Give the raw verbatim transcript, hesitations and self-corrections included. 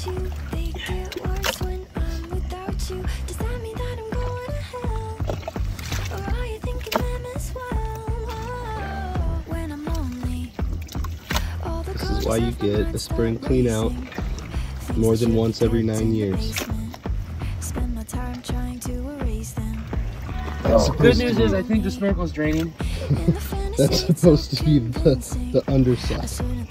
This is why you get a spring clean out more than once every nine years. Oh, good news is I think the snorkel's draining. That's supposed to be the, the underside.